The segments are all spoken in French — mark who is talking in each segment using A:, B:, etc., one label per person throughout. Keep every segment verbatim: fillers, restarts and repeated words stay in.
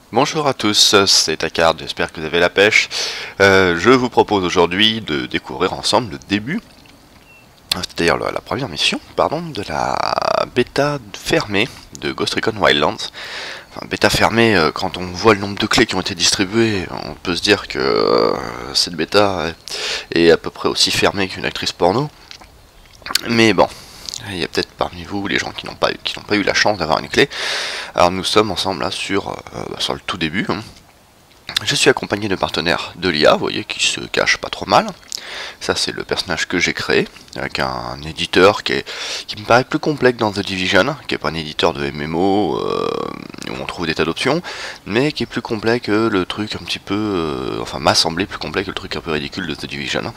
A: Bonjour à tous, c'est Takard, j'espère que vous avez la pêche. Euh, je vous propose aujourd'hui de découvrir ensemble le début, c'est-à-dire la, la première mission, pardon, de la bêta fermée de Ghost Recon Wildlands. Enfin, bêta fermée, euh, quand on voit le nombre de clés qui ont été distribuées, on peut se dire que euh, cette bêta est à peu près aussi fermée qu'une actrice porno. Mais bon, il y a peut-être parmi vous les gens qui n'ont pas, eu, qui n'ont pas eu la chance d'avoir une clé. Alors nous sommes ensemble là sur, euh, sur le tout début. Hein. Je suis accompagné de partenaires de l'I A, vous voyez, qui se cachent pas trop mal. Ça, c'est le personnage que j'ai créé, avec un éditeur qui, est, qui me paraît plus complexe dans The Division, qui est pas un éditeur de M M O, euh, où on trouve des tas d'options, mais qui est plus complet que le truc un petit peu... Euh, enfin, m'a semblé plus complet que le truc un peu ridicule de The Division.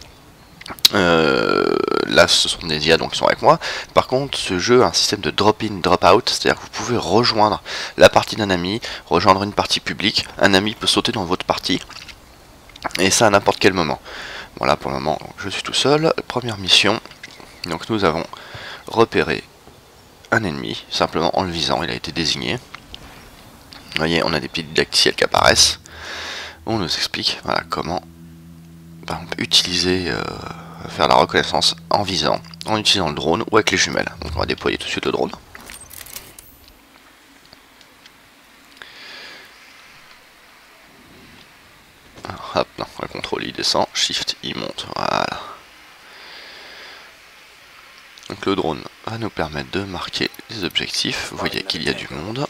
A: Euh, là ce sont des I A donc qui sont avec moi. Par contre ce jeu a un système de drop-in, drop-out, c'est-à-dire que vous pouvez rejoindre la partie d'un ami, rejoindre une partie publique, un ami peut sauter dans votre partie, et ça à n'importe quel moment. Voilà, pour le moment je suis tout seul. Première mission, donc nous avons repéré un ennemi, simplement en le visant, il a été désigné. Vous voyez, on a des petits didacticiels qui apparaissent, on nous explique voilà, comment ben, on peut utiliser... Euh, faire la reconnaissance en visant, en utilisant le drone ou avec les jumelles. Donc on va déployer tout de suite le drone. Alors, hop, non, le contrôle il descend, shift il monte, voilà. Donc le drone va nous permettre de marquer les objectifs. Vous voyez qu'il y a du monde.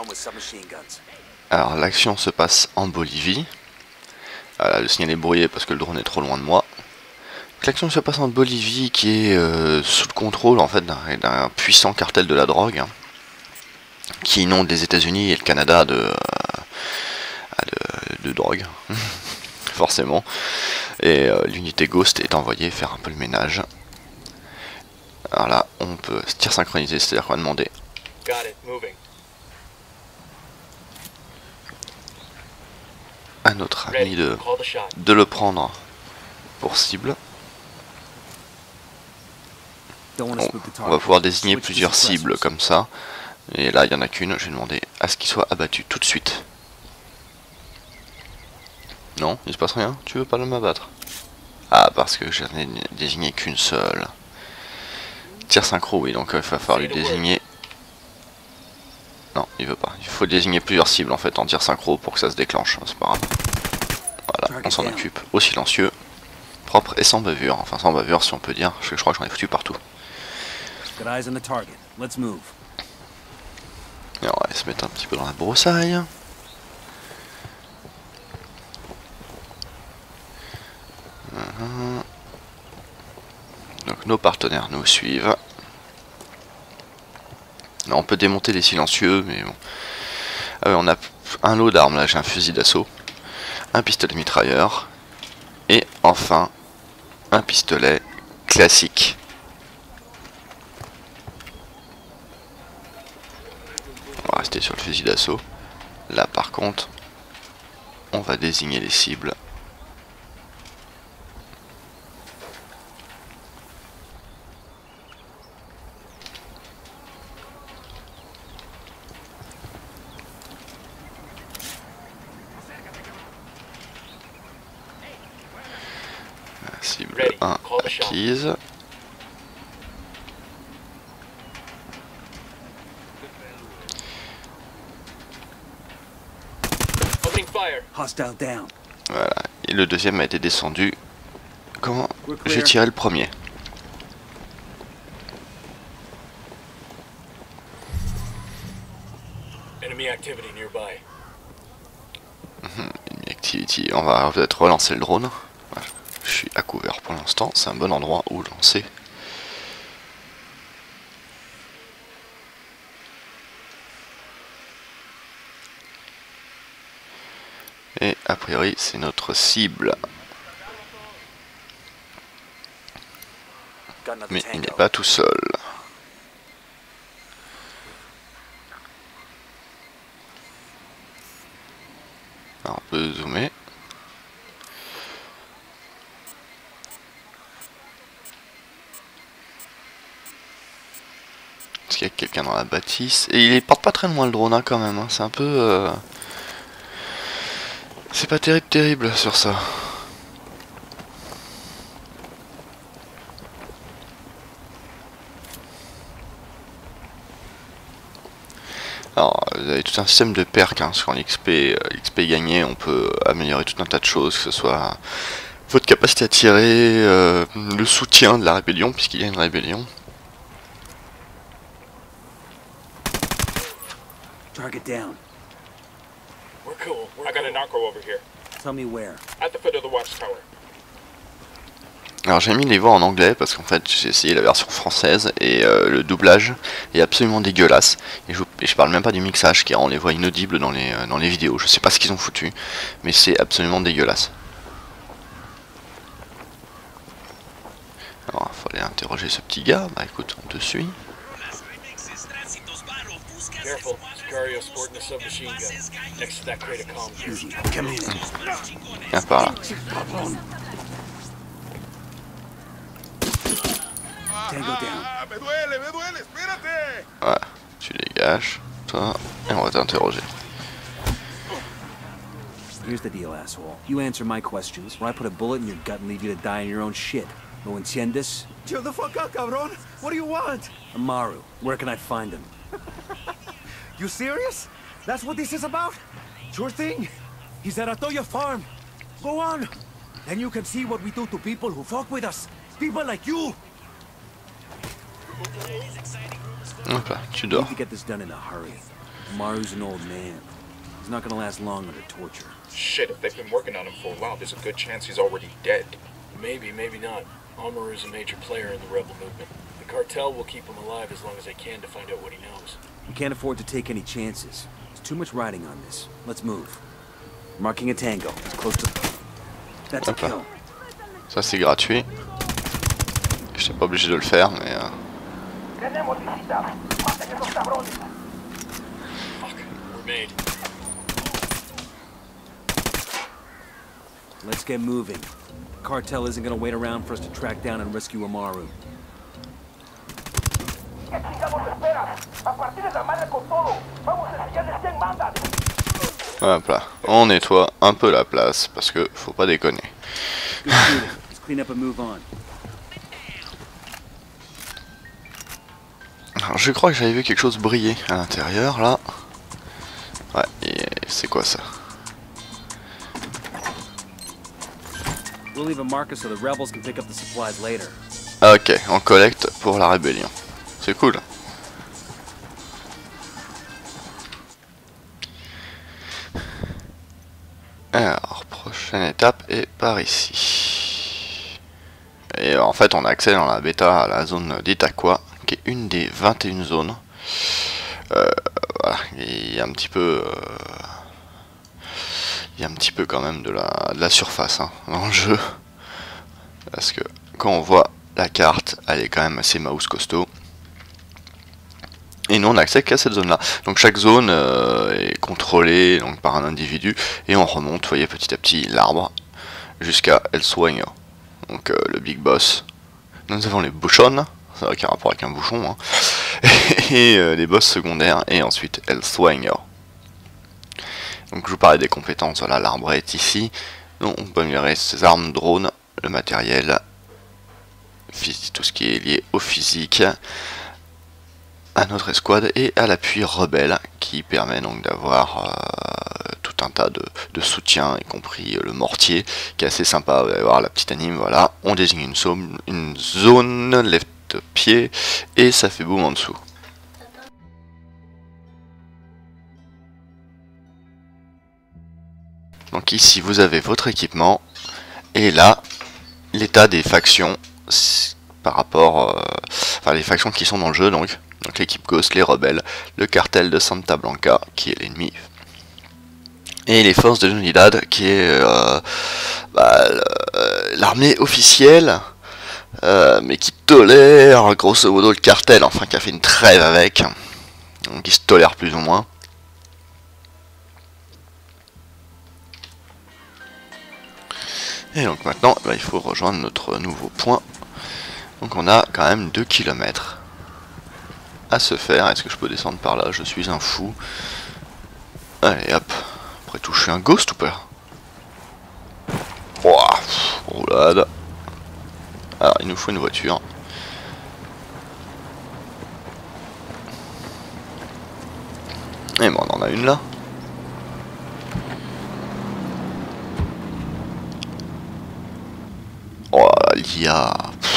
A: Alors l'action se passe en Bolivie. Voilà, le signal est brouillé parce que le drone est trop loin de moi. L'action se passe en Bolivie qui est euh, sous le contrôle en fait d'un puissant cartel de la drogue hein, qui inonde les États-Unis et le Canada de, euh, de, de drogue, forcément. Et euh, l'unité Ghost est envoyée faire un peu le ménage. Alors là, on peut tir synchronisé, c'est-à-dire qu'on va demander à notre ami de, de le prendre pour cible. On, on va pouvoir désigner plusieurs cibles comme ça. Et là, il n'y en a qu'une. Je vais demander à ce qu'il soit abattu tout de suite. Non, il se passe rien. Tu veux pas le m'abattre? Ah, parce que j'en ai désigné qu'une seule. Tir synchro, oui, donc il va falloir lui désigner... Non, il veut pas. Il faut désigner plusieurs cibles en fait en tir synchro pour que ça se déclenche. C'est pas grave. Voilà, on s'en occupe au silencieux. Propre et sans bavure. Enfin, sans bavure si on peut dire. Parce que je crois que j'en ai foutu partout. Et on va se mettre un petit peu dans la broussaille. Uh-huh. Donc nos partenaires nous suivent. Là, on peut démonter les silencieux, mais bon. Ah ouais, on a un lot d'armes là, j'ai un fusil d'assaut, un pistolet mitrailleur, et enfin un pistolet classique. On va rester sur le fusil d'assaut. Là par contre, on va désigner les cibles. La cible un acquise. Voilà, et le deuxième a été descendu quand j'ai tiré le premier. Enemy activity, on va peut-être relancer le drone. Voilà. Je suis à couvert pour l'instant, c'est un bon endroit où lancer. Et a priori c'est notre cible. Mais il n'est pas tout seul. Alors on peut zoomer. Est-ce qu'il y a quelqu'un dans la bâtisse? Et il porte pas très loin le drone hein, quand même. Hein. C'est un peu... Euh... C'est pas terrible terrible sur ça. Alors, vous avez tout un système de perks, hein, parce qu'en X P, euh, X P gagné, on peut améliorer tout un tas de choses, que ce soit votre capacité à tirer, euh, le soutien de la rébellion, puisqu'il y a une rébellion.
B: Target down.
C: We're cool. We're I got a narco over here.
B: Tell me where.
C: At the foot of the watchtower.
A: Alors j'ai mis les voix en anglais parce qu'en fait j'ai essayé la version française et euh, le doublage est absolument dégueulasse. Et je, et je parle même pas du mixage qui rend les voix inaudibles dans les, euh, dans les vidéos. Je sais pas ce qu'ils ont foutu, mais c'est absolument dégueulasse. Alors il faut aller interroger ce petit gars. Bah écoute, on te suit.
C: Careful, Sicario sporting a submachine gun next to that crate of comms.
B: Easy. Come in.
A: Viens par là.
B: Tango down.
D: Me duele, me duele, espérate.
A: Ouais, tu dégages, toi, et on va t'interroger.
B: Here's the deal, asshole. You answer my questions, or I put a bullet in your gut and leave you to die in your own shit. ¿Lo entiendes?
D: Chill the fuck out, cabrón. What do you want?
B: Amaru, where can I find him?
D: You serious? That's what this is about? Sure thing. He's at Atoya Farm. Go on. Then you can see what we do to people who fuck with us. People like you.
A: Hop là, tu
B: We
A: dors.
B: need to get this done in a hurry. Amaru's an old man. He's not gonna last long under torture.
C: Shit, if they've been working on him for a while, there's a good chance he's already dead. Maybe, maybe not. Amaru's a major player in the rebel movement. The cartel will keep him alive as long as they can to find out what he knows.
B: We can't afford to take any chances. There's too much riding on this. Let's move. Marking a tango. It's close to... That's a
A: Hop là.
B: kill.
A: Ça c'est gratuit. Je n'étais pas obligé de le faire, mais... Euh...
C: Fuck, we're made.
B: Let's get moving. The cartel isn't gonna wait around for us to track down and rescue Amaru.
A: Hop là, on nettoie un peu la place, parce que faut pas déconner.
B: Good shooting. Let's clean up and move on.
A: Alors, je crois que j'avais vu quelque chose briller à l'intérieur, là. Ouais, et c'est quoi ça?
B: We'll leave a marker so the rebels can pick up the supplies later.
A: Ah, ok, on collecte pour la rébellion. C'est cool. Alors, prochaine étape est par ici. Et en fait, on a accès dans la bêta à la zone d'Itaqua, qui est une des vingt et une zones. Euh, voilà, il y a un petit peu... Euh, il y a un petit peu quand même de la, de la surface hein, dans le jeu. Parce que quand on voit la carte, elle est quand même assez mouse costaud. Et nous on n'a accès qu'à cette zone là. Donc chaque zone euh, est contrôlée donc, par un individu. Et on remonte, vous voyez petit à petit l'arbre jusqu'à El Sueño. Donc euh, le big boss. Nous avons les bouchons, ça n'a aucun rapport avec un bouchon. Hein. Et euh, les boss secondaires. Et ensuite El Sueño. Donc je vous parlais des compétences, voilà l'arbre est ici. Donc on peut améliorer ses armes, drones, le matériel, tout ce qui est lié au physique, à notre escouade et à l'appui rebelle qui permet donc d'avoir euh, tout un tas de, de soutien, y compris le mortier qui est assez sympa. Vous allez voir la petite anime, voilà, on désigne une zone, une zone left pied et ça fait boum en dessous. Donc ici vous avez votre équipement et là l'état des factions par rapport euh, enfin les factions qui sont dans le jeu donc donc l'équipe Ghost, les rebelles, le cartel de Santa Blanca qui est l'ennemi et les forces de Unidad qui est euh, bah, l'armée officielle euh, mais qui tolère grosso modo le cartel, enfin qui a fait une trêve avec, donc qui se tolère plus ou moins. Et donc maintenant, bah, il faut rejoindre notre nouveau point. Donc on a quand même deux kilomètres à se faire. Est-ce que je peux descendre par là? Je suis un fou. Allez hop. Après tout, je suis un ghost ou pas? roulade. Alors il nous faut une voiture. Et bon, on en a une là. Oh l'I A.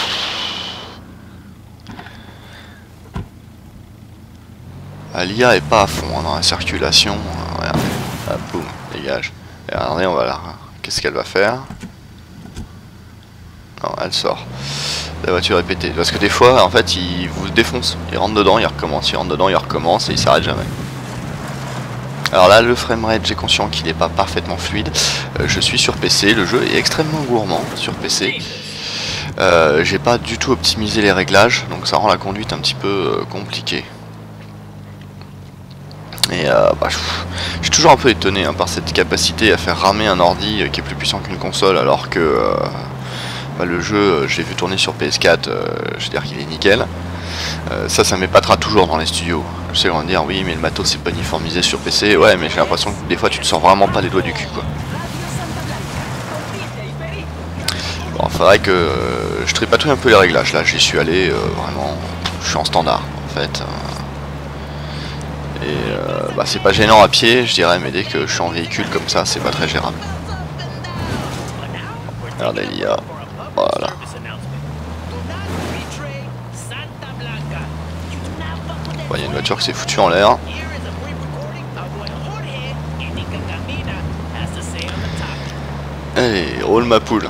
A: L'I A est pas à fond hein, dans la circulation. Regardez, ah, boum, dégage. Et regardez, on va là. Qu'est-ce qu'elle va faire? Non, elle sort. La voiture est pétée. Parce que des fois, en fait, il vous défonce. Il rentre dedans, il recommence. Il rentre dedans, il recommence et il s'arrête jamais. Alors là, le framerate, j'ai conscience qu'il n'est pas parfaitement fluide. Euh, je suis sur P C, le jeu est extrêmement gourmand sur P C. Euh, j'ai pas du tout optimisé les réglages, donc ça rend la conduite un petit peu euh, compliquée. Et euh, bah, je, je suis toujours un peu étonné hein, par cette capacité à faire ramer un ordi euh, qui est plus puissant qu'une console, alors que euh, bah, le jeu, euh, j'ai vu tourner sur P S quatre, euh, je veux dire qu'il est nickel. Euh, ça, ça m'épatera toujours dans les studios. Je sais, on va dire, oui, mais le matos c'est pas uniformisé sur P C. Ouais, mais j'ai l'impression que des fois tu te sors vraiment pas les doigts du cul, quoi. Bon, faudrait que euh, je tripatouille un peu les réglages. Là, j'y suis allé euh, vraiment. Je suis en standard, en fait. Et euh, bah, c'est pas gênant à pied, je dirais, mais dès que je suis en véhicule comme ça, c'est pas très gérable. Regardez l'I A. Voilà. Il y a une voiture qui s'est foutue en l'air. Allez, roule ma poule.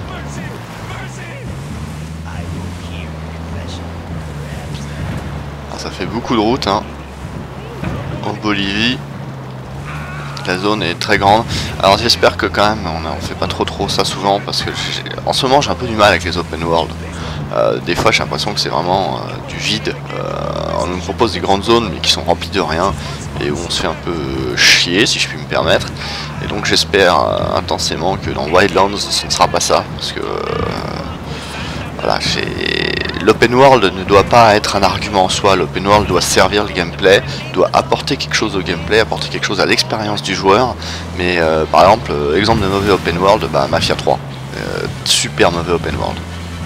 A: Alors, ça fait beaucoup de route hein. En Bolivie. La zone est très grande. Alors j'espère que quand même on, a, on fait pas trop trop ça souvent parce que en ce moment j'ai un peu du mal avec les open world. Euh, des fois j'ai l'impression que c'est vraiment euh, du vide. Euh, on nous propose des grandes zones mais qui sont remplies de rien et où on se fait un peu chier si je puis me permettre. Et donc j'espère euh, intensément que dans Wildlands ce ne sera pas ça parce que euh, voilà, l'open world ne doit pas être un argument en soi. L'open world doit servir le gameplay, doit apporter quelque chose au gameplay, apporter quelque chose à l'expérience du joueur. Mais euh, par exemple, euh, exemple de mauvais open world, bah, Mafia trois, euh, super mauvais open world.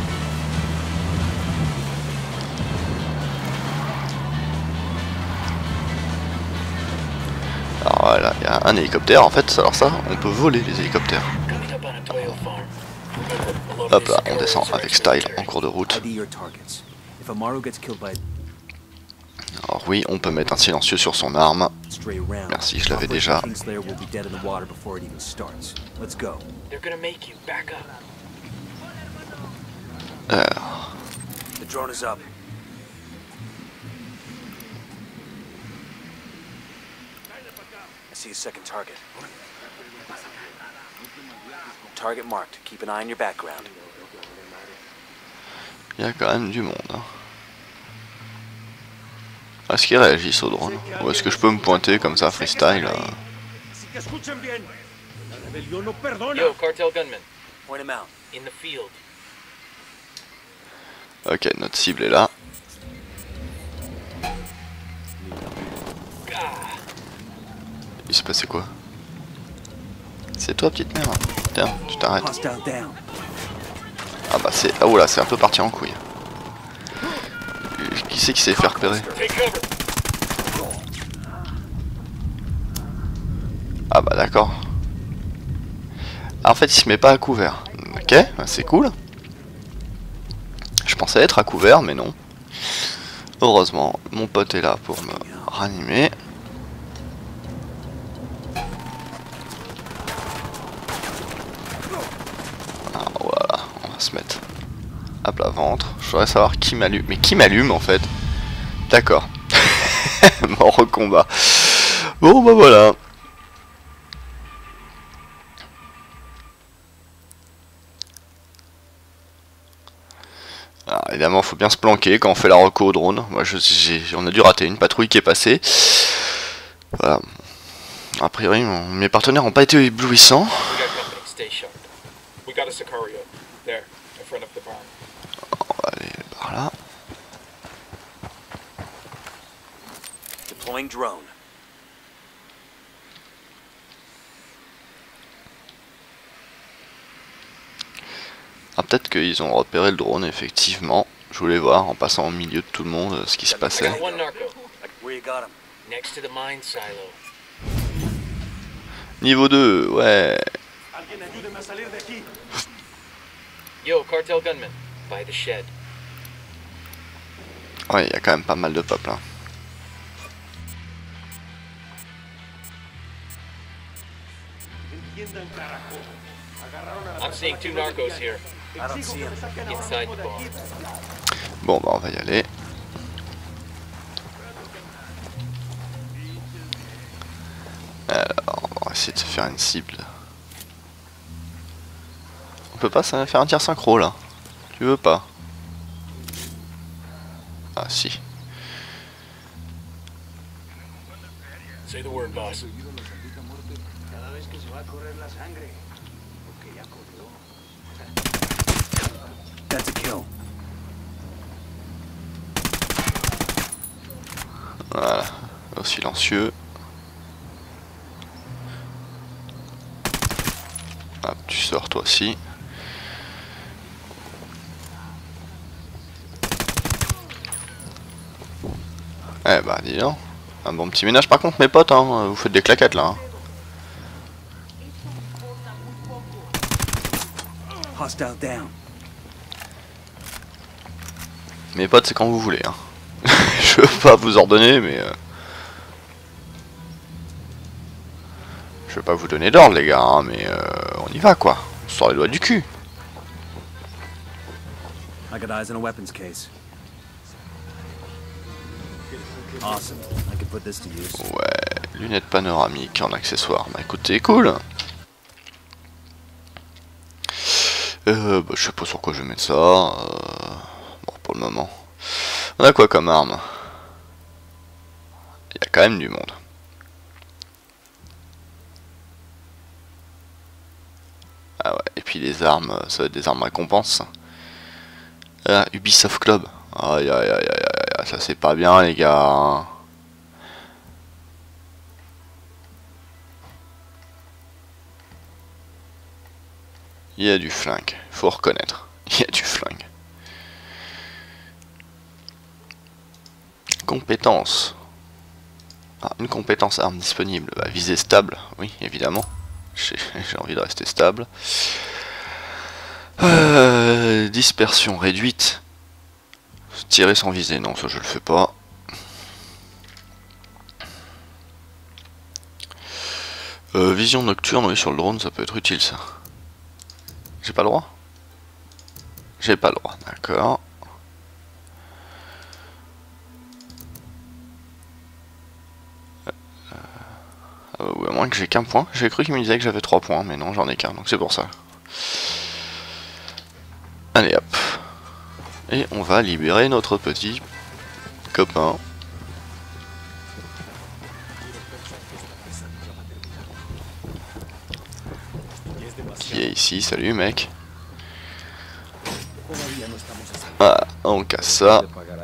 A: Alors voilà, il y a un hélicoptère en fait. Alors ça, on peut voler les hélicoptères. Hop là, on descend avec style en cours de route. Alors oui, on peut mettre un silencieux sur son arme. Merci, je l'avais déjà. Alors.
B: Target marked. Keep an eye on your background.
A: Il y a quand même du monde. Hein. Est-ce qu'ils réagissent au drone? Ou est-ce que je peux me pointer comme ça, freestyle là?
C: Yo, cartel gunman.
B: Point him out.
C: In the field.
A: Ok, notre cible est là. Il s'est passé quoi? C'est toi, petite merde. Tiens, tu t'arrêtes. Ah bah c'est... Ah oula, c'est un peu parti en couille. Qui c'est qui s'est fait repérer? Ah bah d'accord. Ah, en fait il se met pas à couvert. Ok, c'est cool. Je pensais être à couvert mais non. Heureusement, mon pote est là pour me ranimer. Se mettre à plat ventre. Je voudrais savoir qui m'allume. Mais qui m'allume en fait? D'accord. Mort au combat. Bon bah voilà. Alors, évidemment faut bien se planquer quand on fait la reco au drone. Moi je, j'ai, on a dû rater une patrouille qui est passée. Voilà. A priori mon, mes partenaires n'ont pas été éblouissants. On va aller par là.
B: Deploying drone.
A: A peut-être qu'ils ont repéré le drone, effectivement. Je voulais voir, en passant au milieu de tout le monde, ce qui se passait.
C: One narco.
B: Where you got him?
C: Next to the mine silo.
A: Niveau deux, ouais.
C: Yo, cartel gunman. By the shed.
A: Ouais, il y a quand même pas mal de peuple, hein.
C: I'm seeing two narcos here.
B: I don't see him.
C: Inside the bar.
A: Bon, bah on va y aller. Alors, on va essayer de se faire une cible. On peut pas ça faire un tir synchro là? Tu veux pas? Ah si.
C: Say the word, boss.
B: That's a kill.
A: Voilà, au silencieux. Hop, tu sors toi aussi. Eh bah dis donc, un bon petit ménage par contre mes potes, hein, vous faites des claquettes là. Hein.
B: Hostile down.
A: Mes potes c'est quand vous voulez. Hein. Je veux pas vous ordonner mais... Euh... Je veux pas vous donner d'ordre les gars, hein, mais euh, on y va quoi. On sort les doigts du cul.
B: I got eyes on a weapons case. Awesome. I can put this to use.
A: Ouais, lunettes panoramiques en accessoire. Bah écoutez, cool. Euh, bah, je sais pas sur quoi je vais mettre ça. Euh... Bon, pour le moment. On a quoi comme arme? Il y a quand même du monde. Ah ouais, et puis les armes, ça va être des armes récompenses. Ah, Ubisoft Club. Aïe aïe aïe aïe aïe, ça c'est pas bien les gars. Il y a du flingue, faut reconnaître. Il y a du flingue. Compétence. Ah, une compétence arme disponible. Bah, visée stable, oui évidemment. J'ai envie de rester stable. Euh, dispersion réduite. Tirer sans viser, non ça je le fais pas. Euh, vision nocturne, oui sur le drone ça peut être utile ça. J'ai pas le droit? J'ai pas le droit, d'accord. Euh, ou à moins que j'ai qu'un point. J'ai cru qu'il me disait que j'avais trois points, mais non j'en ai qu'un, donc c'est pour ça. Allez hop. Et on va libérer notre petit copain. Qui est ici, salut mec. Voilà, on casse ça.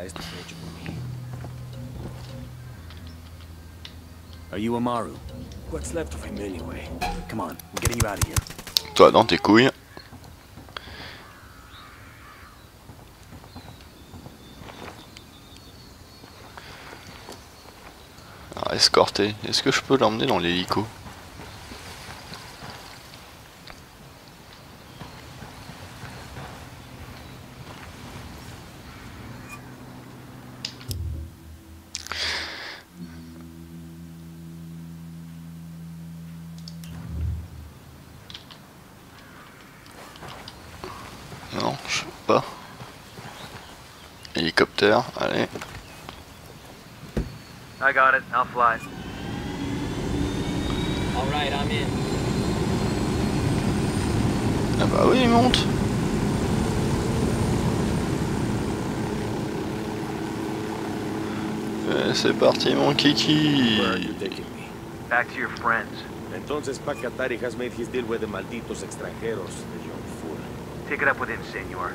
B: Are you Amaru? What's left of him anyway? Come on, we're getting you out of here.
A: Toi dans tes couilles. Alors, escorter. Est-ce que je peux l'emmener dans l'hélico? Non, je sais pas. Hélicoptère, allez.
E: I got it. I'll fly.
C: All right, I'm in.
A: Ah bah oui, il monte. Eh, c'est parti mon kiki.
D: Where are you taking me?
E: Back to your friends.
D: Entonces Pacatari has made his deal with the malditos extranjeros, the young fool.
E: Take it up with him, senor.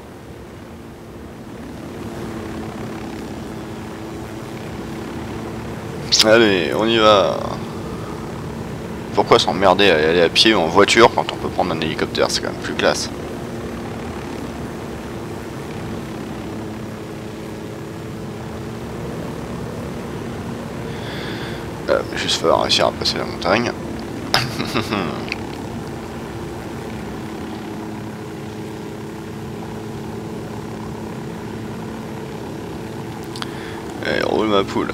A: Allez, on y va. Pourquoi s'emmerder à aller à pied ou en voiture quand on peut prendre un hélicoptère? C'est quand même plus classe. juste falloir réussir à passer la montagne. Et roule ma poule.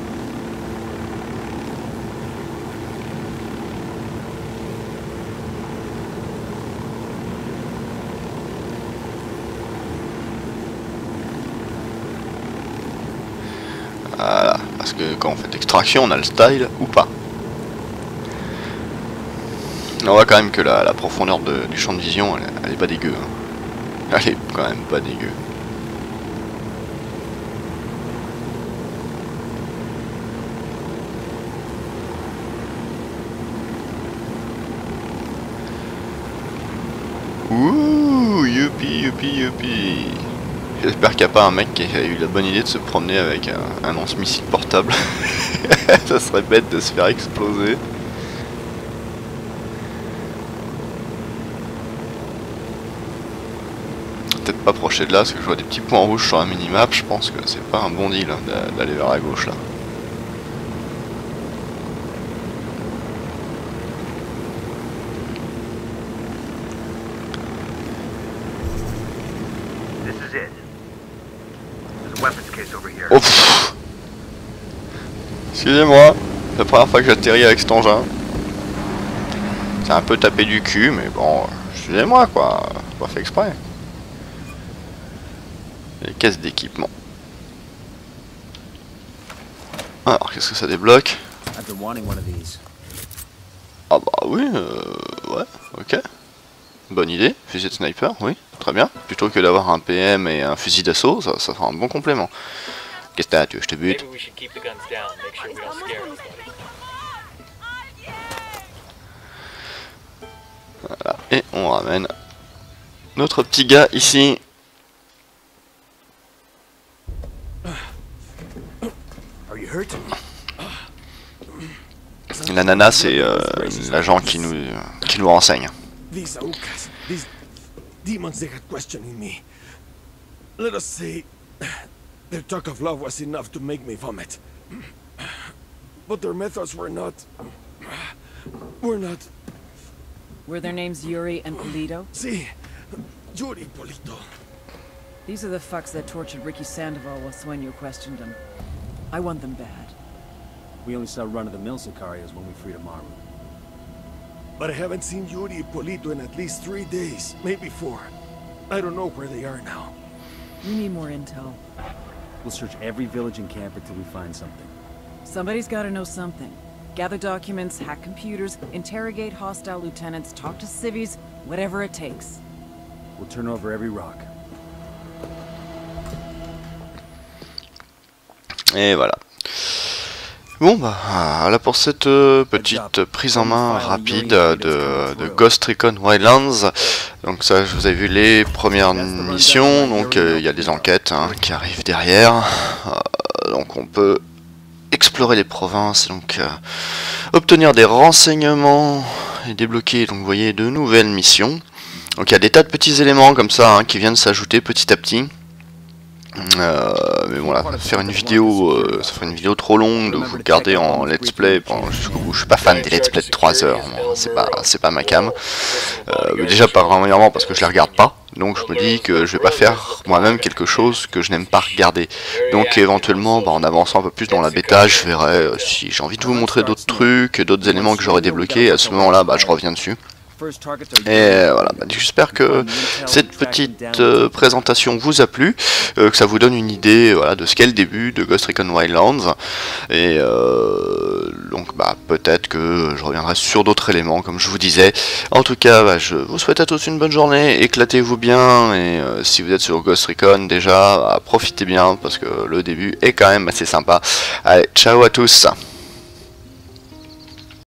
A: Voilà, parce que quand on fait l'extraction, on a le style ou pas. On voit quand même que la, la profondeur de, du champ de vision, elle, elle est pas dégueu. Hein. Elle est quand même pas dégueu. Ouh, youpi, youpi, youpi. J'espère qu'il n'y a pas un mec qui a eu la bonne idée de se promener avec un, un lance-missile portable. Ça serait bête de se faire exploser. Peut-être pas approcher de là parce que je vois des petits points rouges sur la minimap. Je pense que c'est pas un bon deal hein, d'aller vers la gauche là. Oh, excusez-moi, c'est la première fois que j'atterris avec cet engin. C'est un peu tapé du cul, mais bon, excusez-moi quoi, pas fait exprès. Les caisses d'équipement. Alors, qu'est-ce que ça débloque? Ah bah oui, euh, ouais, ok. Bonne idée, fusil de sniper, oui, très bien. Plutôt que d'avoir un P M et un fusil d'assaut, ça, ça fera un bon complément. Qu'est-ce que t'as, tu veux que je te bute? Voilà, et on ramène notre petit gars ici. La nana, c'est euh, l'agent qui nous, qui nous renseigne.
D: These Aukas, these demons they had questioning me. Let us say their talk of love was enough to make me vomit. But their methods were not... were not...
F: Were their names Yuri and Polito?
D: See, Yuri Polito.
F: These are the fucks that tortured Ricky Sandoval while Sueño questioned him. I want them bad.
B: We only saw run-of-the-mill Sicarios when we freed Amaru.
D: But I haven't seen Yuri and Polito in at least three days, maybe four. I don't know where they are now.
F: We need more intel.
B: We'll search every village and camp until we find something.
F: Somebody's gotta know something. Gather documents, hack computers, interrogate hostile lieutenants, talk to civvies, whatever it takes.
B: We'll turn over every rock.
A: Et voilà. Bon bah voilà pour cette euh, petite prise en main rapide de, de Ghost Recon Wildlands. Donc ça, vous avez vu les premières missions, donc il euh, y a des enquêtes hein, qui arrivent derrière. Euh, donc on peut explorer les provinces, donc euh, obtenir des renseignements et débloquer, donc vous voyez, de nouvelles missions. Donc il y a des tas de petits éléments comme ça hein, qui viennent s'ajouter petit à petit. Euh, mais bon là, faire une vidéo, euh, ça ferait une vidéo trop longue de vous garder en let's play bon, jusqu'au bout. Je suis pas fan des let's play de trois heures, c'est pas, c'est pas ma cam. Euh, mais déjà pas vraiment parce que je les regarde pas, donc je me dis que je vais pas faire moi-même quelque chose que je n'aime pas regarder. Donc éventuellement, bah, en avançant un peu plus dans la bêta, je verrai euh, si j'ai envie de vous montrer d'autres trucs, d'autres éléments que j'aurais débloqués. À ce moment-là, bah, je reviens dessus. Et voilà, bah, j'espère que cette petite euh, présentation vous a plu, euh, que ça vous donne une idée voilà, de ce qu'est le début de Ghost Recon Wildlands. Et euh, donc bah, peut-être que je reviendrai sur d'autres éléments comme je vous disais. En tout cas, bah, je vous souhaite à tous une bonne journée, éclatez-vous bien. Et euh, si vous êtes sur Ghost Recon déjà, bah, profitez bien parce que le début est quand même assez sympa. Allez, ciao à tous.